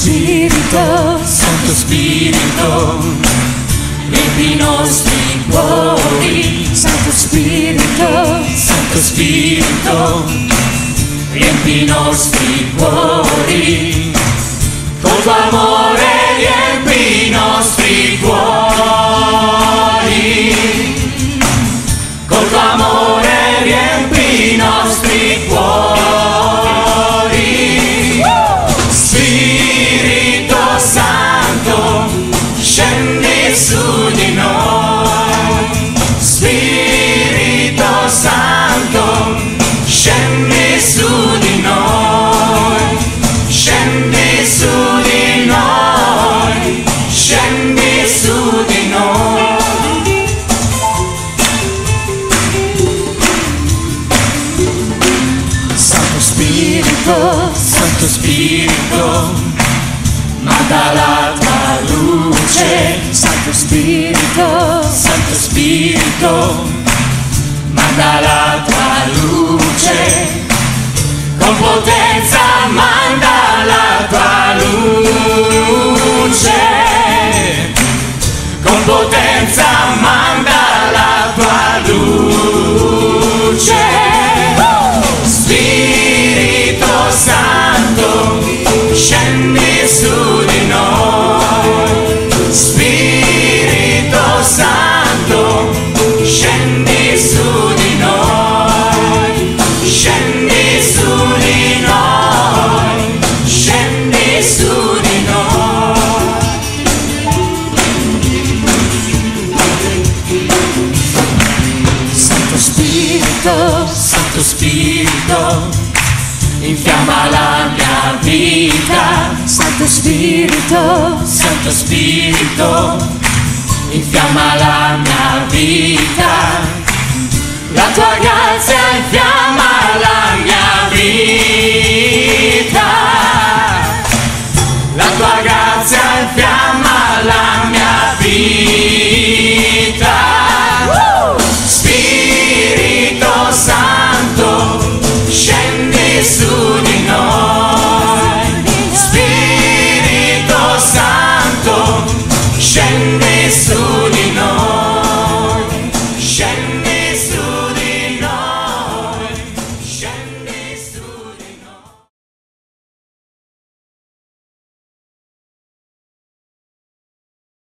Spirito, Santo Spirito, riempi i nostri cuori. Santo Spirito, Santo Spirito, riempi i nostri cuori. Col tuo amore riempi i nostri cuori. Col tuo amore riempi i nostri cuori. Spirito Santo, scendi su di noi. Spirito Santo, scendi su di noi. Scendi su di noi. Scendi su di noi. Santo Spirito, Santo Spirito, manda la tua luce. Santo Spirito, Santo Spirito, manda la tua luce. Con potenza manda la tua luce. Con potenza manda la tua luce. Spirito Santo, scendi su di noi. Spirito Santo, scendi su di noi. Scendi su di noi. Scendi su di noi. Santo Spirito, Santo Spirito, infiamma la mia vita. Santo Spirito, Santo Spirito, infiamma la mia vita. La tua grazia infiamma la mia vita.